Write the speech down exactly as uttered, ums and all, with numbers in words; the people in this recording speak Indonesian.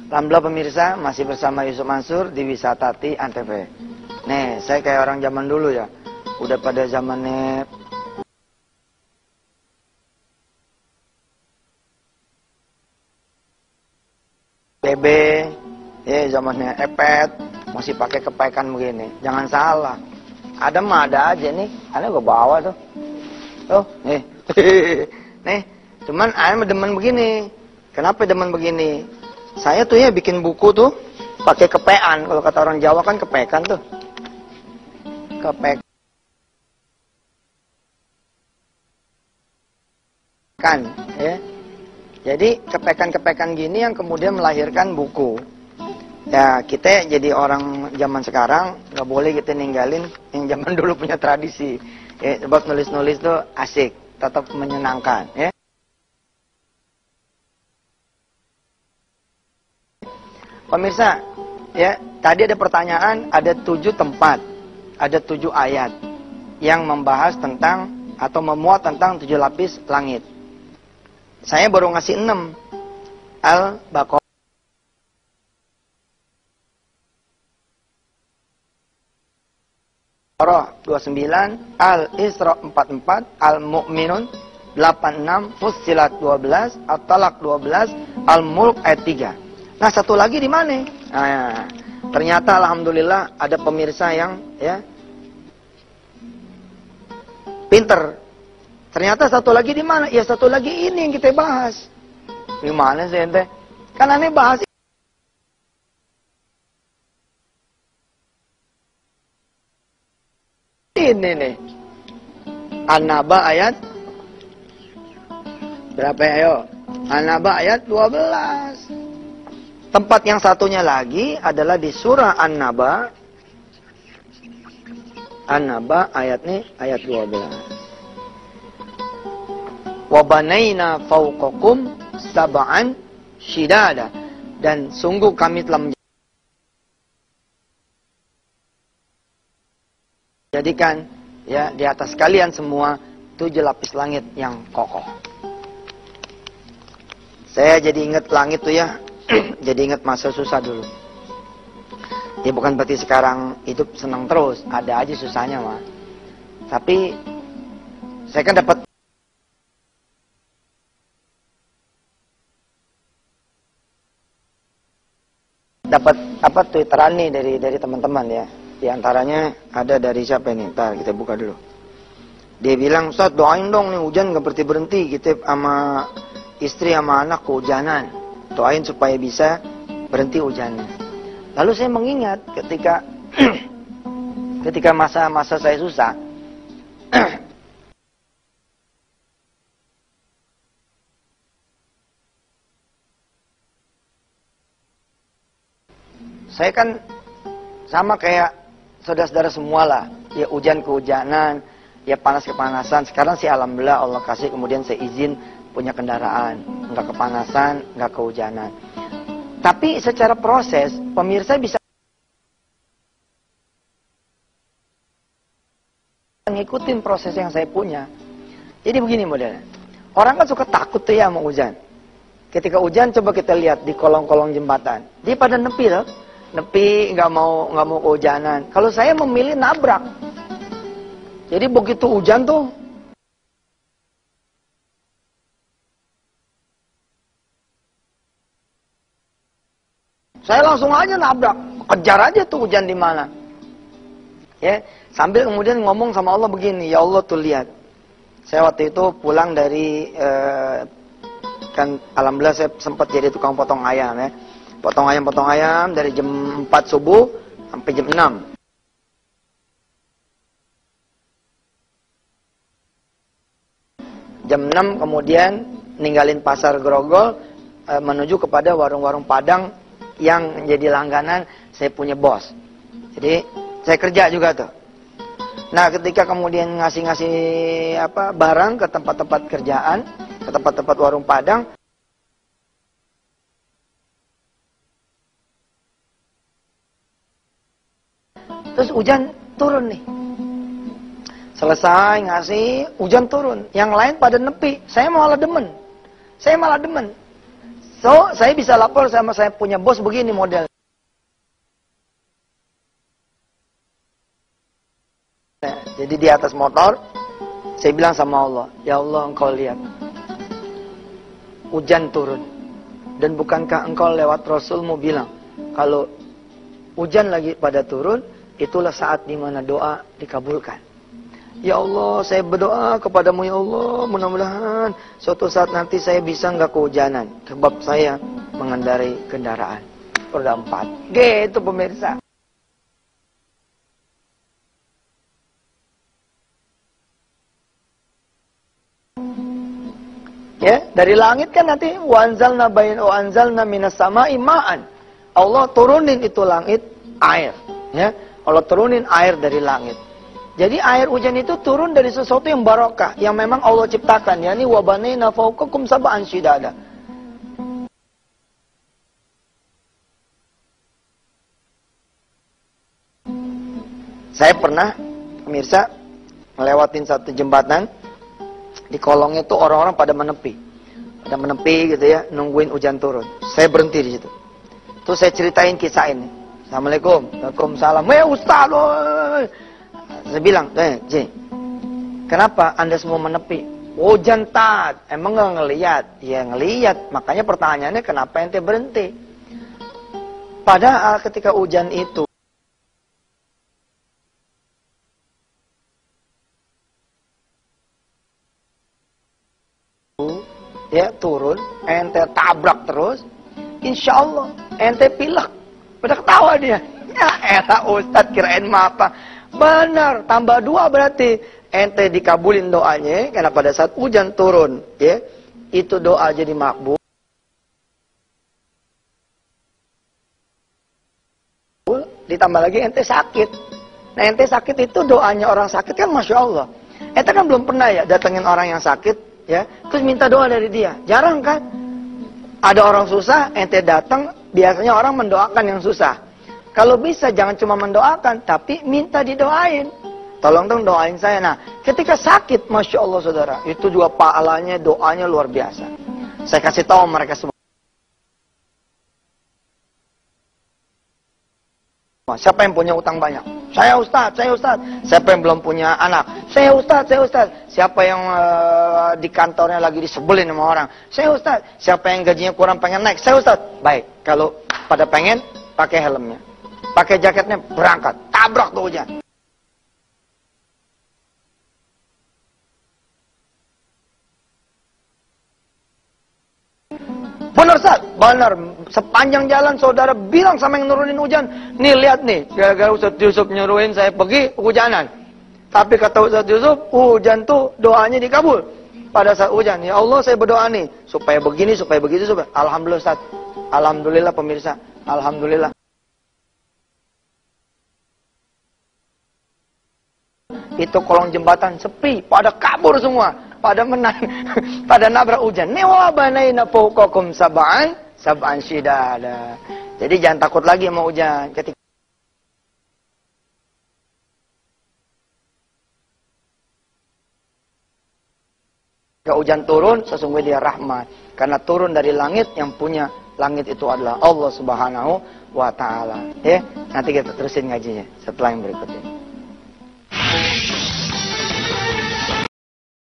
Alhamdulillah pemirsa, masih bersama Yusuf Mansur di Wisatati Antv. Nih, saya kayak orang zaman dulu ya. Udah pada zamannya B B, ya zamannya epet, masih pakai kepekan begini. Jangan salah. Ada mah ada aja nih. Aneh gue bawa tuh. Tuh, nih. Nih, cuman aneh demen begini. Kenapa demen begini? Saya tuh ya bikin buku tuh pakai kepean. Kalau kata orang Jawa kan kepekan tuh. Kepekan. Ya. Jadi kepekan-kepekan gini yang kemudian melahirkan buku. Ya kita jadi orang zaman sekarang nggak boleh kita ninggalin yang zaman dulu punya tradisi. Ya, sebab nulis-nulis tuh asik, tetap menyenangkan. Ya. Pemirsa, ya tadi ada pertanyaan, ada tujuh tempat, ada tujuh ayat yang membahas tentang atau memuat tentang tujuh lapis langit. Saya baru ngasih enam. Al-Baqarah dua puluh sembilan, Al-Isra empat puluh empat, Al-Mu'minun delapan puluh enam, Fussilat dua belas, At-Talaq dua belas, Al-Mulk ayat tiga. Nah, satu lagi di mana? Nah, ternyata alhamdulillah ada pemirsa yang ya pinter. Ternyata satu lagi di mana? Ya satu lagi ini yang kita bahas. Di mana sih ente? Kan aneh bahas ini nih. An-Naba ayat berapa ya, ayo? An-Naba ayat dua belas. Tempat yang satunya lagi adalah di surah An-Naba. An-Naba ayat nih, ayat dua belas. Wa banaina fawqakum sab'an shidada. Dan sungguh kami telah menjadikan ya di atas kalian semua tujuh lapis langit yang kokoh. Saya jadi ingat langit tuh ya. Jadi ingat masa susah dulu. Ya bukan berarti sekarang hidup senang terus, ada aja susahnya mah. Tapi saya kan dapat dapat apa twitteran nih dari dari teman-teman ya. Di antaranya ada dari siapa ini? Ntar kita buka dulu. Dia bilang, "Ustaz, doain dong nih hujan gak berhenti berhenti. Kita sama istri sama anak kehujanan. Doain supaya bisa berhenti hujannya." Lalu saya mengingat ketika ketika masa-masa saya susah, saya kan sama kayak saudara-saudara semua lah, ya hujan kehujanan, ya panas kepanasan. Sekarang sih alhamdulillah Allah kasih kemudian saya izin punya kendaraan, nggak kepanasan, nggak kehujanan. Tapi secara proses, pemirsa bisa ngikutin proses yang saya punya. Jadi begini modelnya. Orang kan suka takut tuh ya sama hujan. Ketika hujan coba kita lihat di kolong-kolong jembatan. Dia pada nepi loh. Nepi, nggak mau nggak mau kehujanan. Kalau saya memilih nabrak. Jadi begitu hujan tuh, saya langsung aja nabrak, kejar aja tuh hujan di mana. Ya, sambil kemudian ngomong sama Allah begini, ya Allah tuh lihat. Saya waktu itu pulang dari eh, kan alhamdulillah saya sempat jadi tukang potong ayam ya. Potong ayam potong ayam dari jam empat subuh sampai jam enam. Jam enam kemudian ninggalin pasar Grogol eh, menuju kepada warung-warung Padang yang menjadi langganan saya punya bos. Jadi saya kerja juga tuh. Nah, ketika kemudian ngasih-ngasih apa barang ke tempat-tempat kerjaan, ke tempat-tempat warung Padang, terus hujan turun nih. Selesai ngasih, hujan turun. Yang lain pada nepi. Saya malah demen. Saya malah demen. So, saya bisa lapor sama saya punya bos begini model. Jadi di atas motor, saya bilang sama Allah, ya Allah engkau lihat, hujan turun. Dan bukankah engkau lewat Rasulmu bilang, kalau hujan lagi pada turun, itulah saat dimana doa dikabulkan. Ya Allah, saya berdoa kepadamu ya Allah, mudah-mudahan suatu saat nanti saya bisa nggak kehujanan, sebab saya mengendarai kendaraan roda empat. Gitu pemirsa. Ya, dari langit kan nanti wanzalna bain wanzalna minas sama'i ma'an. Allah turunin itu langit air, ya. Allah turunin air dari langit. Jadi air hujan itu turun dari sesuatu yang barokah, yang memang Allah ciptakan, yakni wa banayna fawqakum sab'an shidada. Saya pernah, pemirsa, ngelewatin satu jembatan. Di kolongnya itu orang-orang pada menepi. Pada menepi gitu ya, nungguin hujan turun. Saya berhenti di situ. Terus saya ceritain kisah ini. Assalamualaikum. Waalaikumsalam. Eh Ustaz. Woy. Saya bilang, eh Ji, kenapa Anda semua menepi? Hujan tat. Emang nggak ngelihat? Ya ngelihat. Makanya pertanyaannya kenapa ente berhenti? Padahal ketika hujan itu ya turun, ente tabrak terus, insya Allah ente pilek, pada ketawa dia. Ya elah Ustadz kirain apa? Benar, tambah dua berarti ente dikabulin doanya, karena pada saat hujan turun, ya itu doa jadi makbul. Ditambah lagi ente sakit. Nah ente sakit itu doanya orang sakit kan masya Allah. Ente kan belum pernah ya datengin orang yang sakit. Ya, terus minta doa dari dia. Jarang kan? Ada orang susah, ente datang, biasanya orang mendoakan yang susah. Kalau bisa jangan cuma mendoakan, tapi minta didoain. Tolong dong doain saya. Nah, ketika sakit, masya Allah saudara, itu juga pahalanya, doanya luar biasa. Saya kasih tahu mereka semua. Siapa yang punya utang banyak? Saya Ustaz, saya Ustaz. Siapa yang belum punya anak? Saya Ustaz, saya Ustaz. Siapa yang uh, di kantornya lagi disebelin sama orang? Saya Ustaz. Siapa yang gajinya kurang pengen naik? Saya Ustaz. Baik, kalau pada pengen, pakai helmnya. Pakai jaketnya, berangkat. Tabrak tuh hujan. Benar Ustaz, benar. Sepanjang jalan saudara bilang sama yang nurunin hujan, nih lihat nih, gara-gara Ustaz Yusuf nyuruhin saya pergi hujanan. Tapi kata Ustaz Yusuf, hujan tuh doanya dikabul. Pada saat hujan, ya Allah saya berdoa nih, supaya begini, supaya begitu, supaya. Alhamdulillah Ustaz. Alhamdulillah pemirsa, alhamdulillah. Itu kolong jembatan sepi, pada kabur semua. Pada menang, pada nabrak hujan. Nih wa banayna fawqakum sab'an, sab'an shidada. Jadi jangan takut lagi sama hujan. Ketika hujan turun, sesungguhnya dia rahmat. Karena turun dari langit, yang punya langit itu adalah Allah Subhanahu wa Ta'ala. Ya, nanti kita terusin ngajinya setelah yang berikut ini.